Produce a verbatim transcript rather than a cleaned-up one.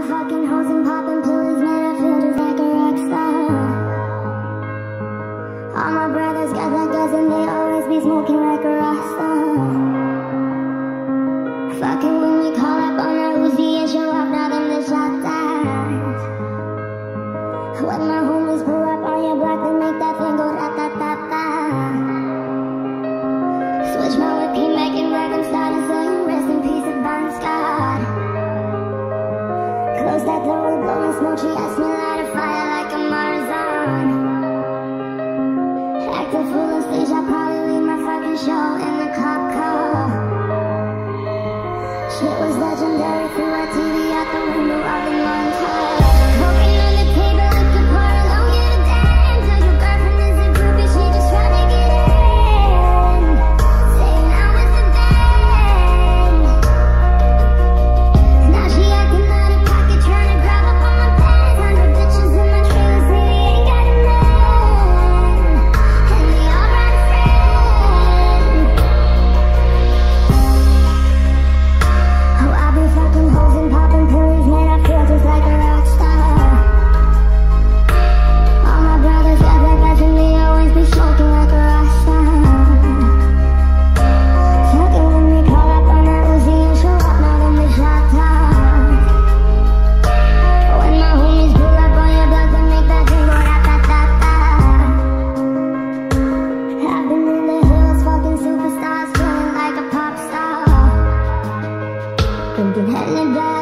fucking hoes and poppin' pillies, man, I feel just like a rock star. All my brothers got that gas and they always be smoking like a Rasta. Fucking when we call up on our Uzi and show up, now them the shottas. When my homies pull up on your block, they make that thing go grrra-ta-ta-ta. Switch my whip, came back and rock, I'm starting saying rest in peace and Bon Scott. Close that door, we blowin smoke, she asked me light a fire like I'm Morrison. Acting full on stage, I probably leave my fucking show in the cop car. Shit was legendary, threw our T V out the window of the Montage. Poppin on the table, liquor pourin, don't give a damn. Tell your girlfriend is a groupie, she just tryna get in. Sayin I'm with the band. Now she acting out of pocket, tryna grab up on my pants. Hundred bitches in my trailer, say they ain't got a man. And they all brought a friend. Oh, I be fucking hoes and poppin' pillies, man, I feel just like a rock star. All my brothers got that gas and they always be smoking like a Rasta. Fucking when we call up on our Uzi and show up, now them the shottas. When my homies pull up on your block, they make that thing go grrra-ta-ta-ta. I've been in the hills, fucking superstars, feeling like a pop star. Thinking hella bad.